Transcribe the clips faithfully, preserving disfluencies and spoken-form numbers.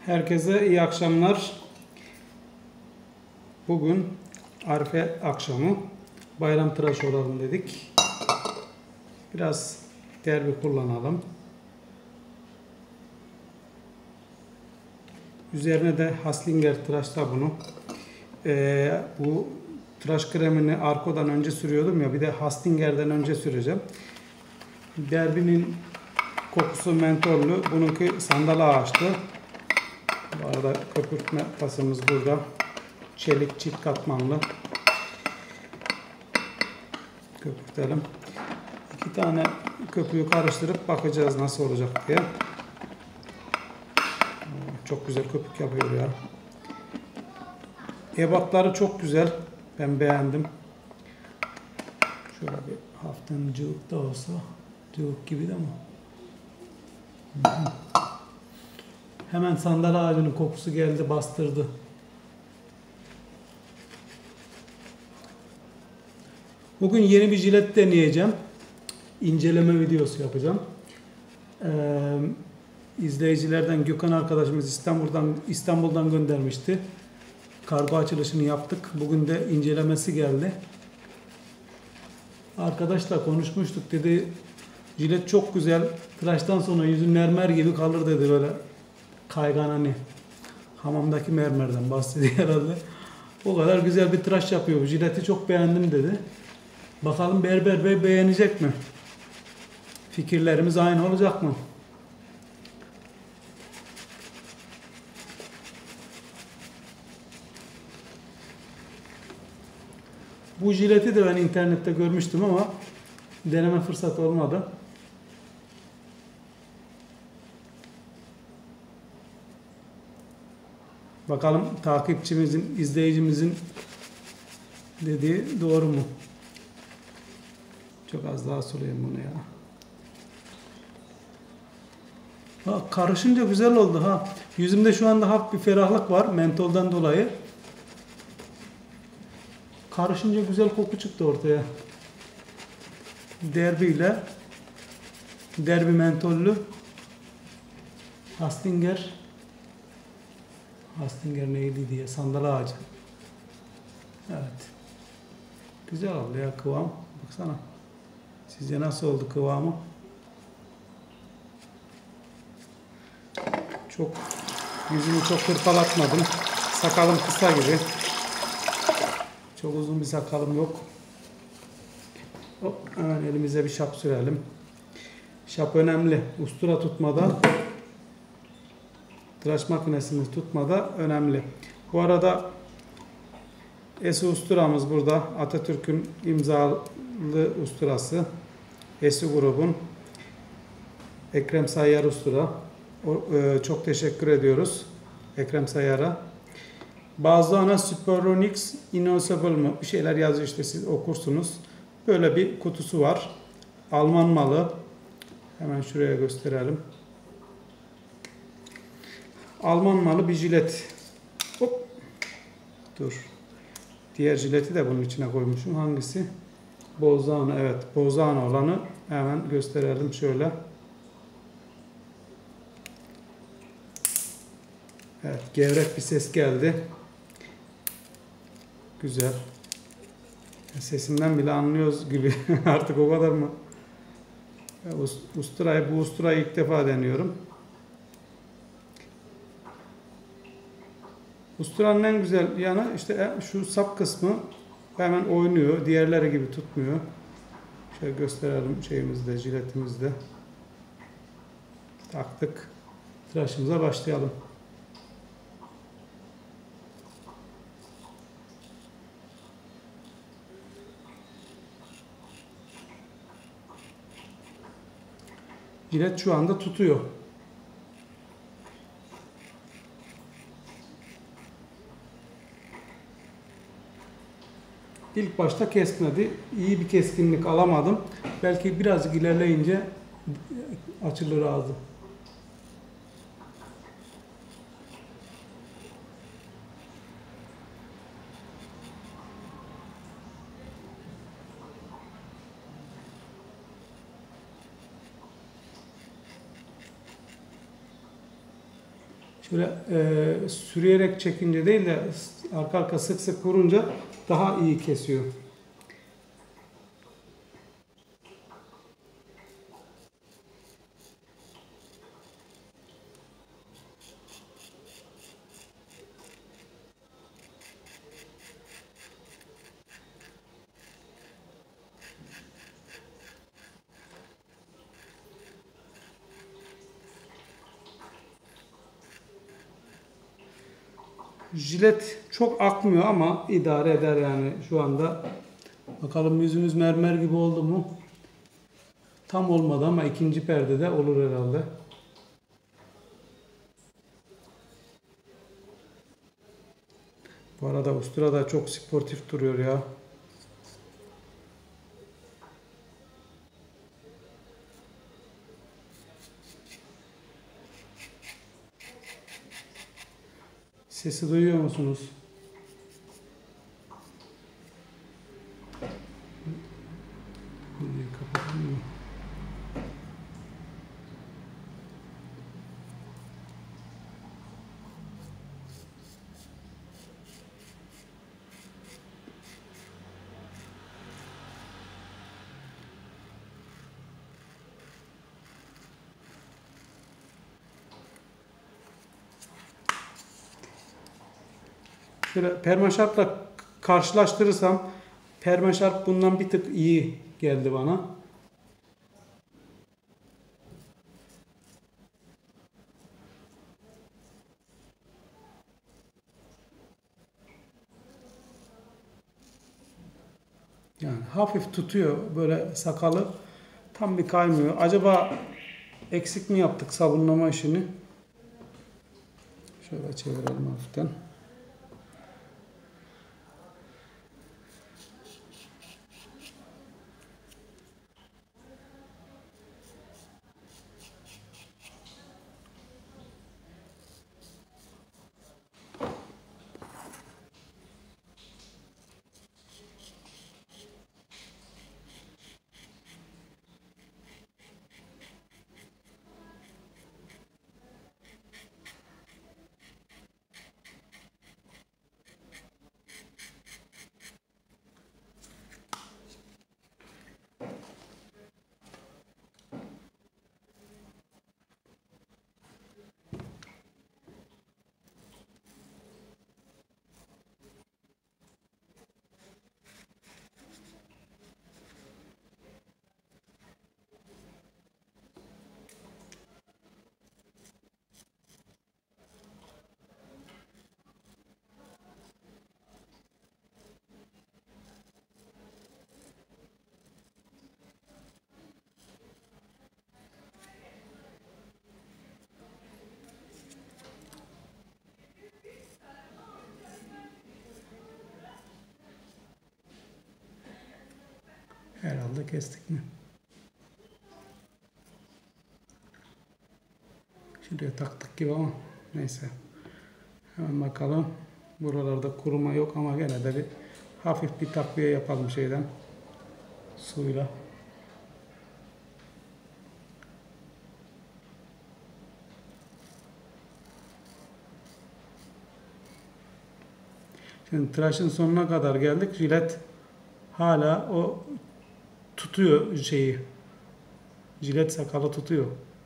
Herkese iyi akşamlar. Bugün Arife akşamı bayram tıraşı olalım dedik. Biraz derbi kullanalım. Üzerine de Haslinger tıraş sabunu. Ee, bu tıraş kremini Arko'dan önce sürüyordum ya, bir de Haslinger'den önce süreceğim. Derbinin kokusu mentollü, bununki sandal ağaçlı. Bu arada köpürtme pasımız burada. Çelik çift katmanlı. Köpürtelim. İki tane köpüğü karıştırıp bakacağız nasıl olacak diye. Çok güzel köpük yapıyor ya. Ebatları çok güzel. Ben beğendim. Şöyle bir hafiften cıvık da olsa. Cıvık gibi de ama. Hemen sandal ağacının kokusu geldi, bastırdı. Bugün yeni bir jilet deneyeceğim. İnceleme videosu yapacağım. Ee, izleyicilerden Gökhan arkadaşımız İstanbul'dan İstanbul'dan göndermişti. Kargo açılışını yaptık. Bugün de incelemesi geldi. Arkadaşla konuşmuştuk, dedi jilet çok güzel. Tıraştan sonra yüzün mermer gibi kalır dedi, böyle kaygan, hani hamamdaki mermerden bahsediyor herhalde. O kadar güzel bir tıraş yapıyor. Bu jileti çok beğendim dedi. Bakalım Berber Bey beğenecek mi? Fikirlerimiz aynı olacak mı? Bu jileti de ben internette görmüştüm ama deneme fırsatı olmadı. Bakalım takipçimizin, izleyicimizin dediği doğru mu? Çok az daha süreyim bunu ya. Ha, karışınca güzel oldu ha. Yüzümde şu anda hafif bir ferahlık var mentoldan dolayı. Karışınca güzel koku çıktı ortaya. Derbi ile derbi mentollü Haslinger Haslinger neydi diye sandal ağacı. Evet. Güzel oldu ya kıvam. Baksana. Sizce nasıl oldu kıvamı? Çok yüzümü çok hırpalatmadım. Sakalım kısa gibi. Çok uzun bir sakalım yok. Hop, hemen elimize bir şap sürelim. Şap önemli. Ustura tutmada, tıraş makinesini tutmada önemli. Bu arada Esi usturamız burada. Atatürk'ün imzalı usturası. Esi grubun. Ekrem Sayyar ustura. O, e, çok teşekkür ediyoruz Ekrem Sayyar'a. Bazılarına Superonix Innovative mı bir şeyler yazıyor, işte siz okursunuz. Böyle bir kutusu var. Alman malı. Hemen şuraya gösterelim. Alman malı bir jilet. Hop. Dur. Diğer jileti de bunun içine koymuşum. Hangisi? Bolzano. Evet. Bolzano olanı hemen gösterelim şöyle. Evet. Gevrek bir ses geldi. Güzel. Sesimden bile anlıyoruz gibi. Artık o kadar mı? Usturayı, bu usturayı ilk defa deniyorum. Usturanın en güzel yanı işte şu sap kısmı hemen oynuyor. Diğerleri gibi tutmuyor. Şöyle gösterelim şeyimizde, jiletimizde. Taktık. Tıraşımıza başlayalım. Jilet şu anda tutuyor. İlk başta kesmedi. İyi bir keskinlik alamadım. Belki birazcık ilerleyince açılır ağzı. Şöyle e, sürüyerek çekince değil de arka arka sık sık vurunca daha iyi kesiyor. Jilet çok akmıyor ama idare eder yani şu anda. Bakalım yüzümüz mermer gibi oldu mu? Tam olmadı ama ikinci perdede olur herhalde. Bu arada ustura da çok sportif duruyor ya. Sesi duyuyor musunuz? Kapatalım mı? Şöyle Permaşarp'la karşılaştırırsam Permaşarp bundan bir tık iyi geldi bana. Yani hafif tutuyor böyle sakalı. Tam bir kaymıyor. Acaba eksik mi yaptık sabunlama işini? Şöyle çevirelim hafiften. Herhalde kestik mi? Şuraya taktık gibi ama neyse. Hemen bakalım. Buralarda kuruma yok ama gene de bir hafif bir takviye yapalım şeyden. Suyla. Şimdi tıraşın sonuna kadar geldik. Jilet hala o tutuyor şeyi. Jilet sakalı tutuyor.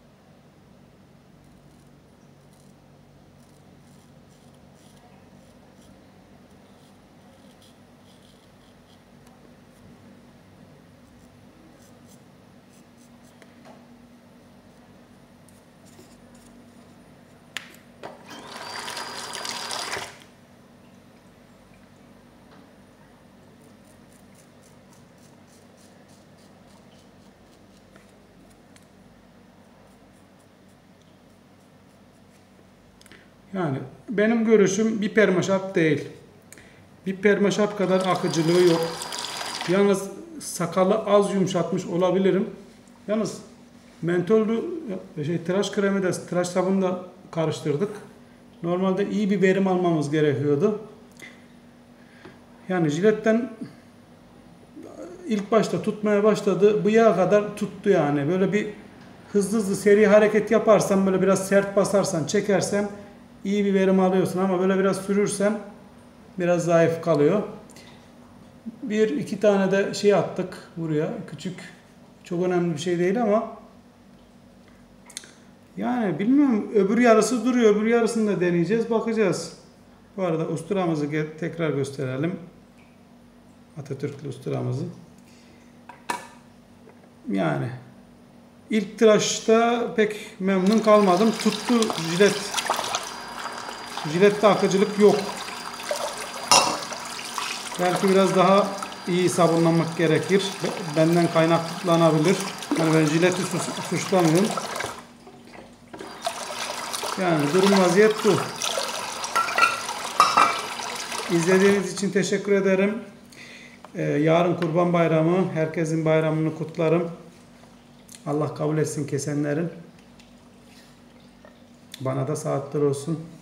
Yani benim görüşüm bir permaşap değil. Bir permaşap kadar akıcılığı yok. Yalnız sakalı az yumuşatmış olabilirim. Yalnız mentollü şey, tıraş kremi de tıraş sabunu da karıştırdık. Normalde iyi bir verim almamız gerekiyordu. Yani jiletten ilk başta tutmaya başladı. Bıyığa kadar tuttu yani. Böyle bir hızlı hızlı seri hareket yaparsam, böyle biraz sert basarsan, çekersen iyi bir verim alıyorsun ama böyle biraz sürürsen biraz zayıf kalıyor. Bir iki tane de şey attık buraya. Küçük, çok önemli bir şey değil ama yani bilmiyorum, öbür yarısı duruyor. Öbür yarısını da deneyeceğiz, bakacağız. Bu arada usturamızı tekrar gösterelim. Atatürk'lü usturamızı. Yani ilk tıraşta pek memnun kalmadım. Tuttu jilet. Jilette akıcılık yok. Belki biraz daha iyi sabunlamak gerekir. Benden kaynaklanabilir. Yani ben jileti suçlamıyorum. Yani durum vaziyet bu. İzlediğiniz için teşekkür ederim. Ee, yarın Kurban Bayramı. Herkesin bayramını kutlarım. Allah kabul etsin kesenlerin. Bana da saatler olsun.